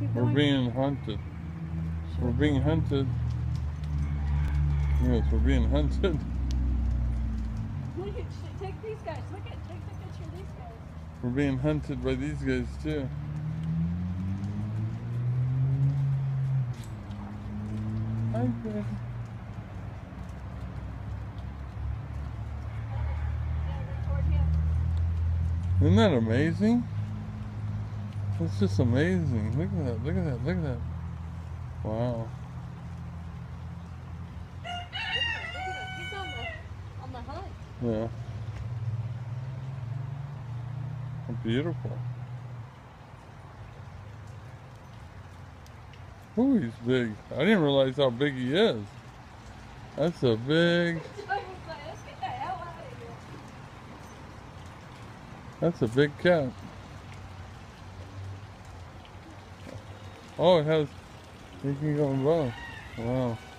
Keep We're going. being hunted. Sure. We're being hunted. Yes, we're being hunted. Look at, take these guys. Take the picture of these guys. We're being hunted by these guys too. Hi, Fred. Isn't that amazing? It's just amazing. Look at that, look at that, look at that. Wow. He's on the hunt. Yeah. Beautiful. Oh, he's big. I didn't realize how big he is. That's a big... Let's get the hell out of here. That's a big cat. Oh, it has... You can go in both. Wow.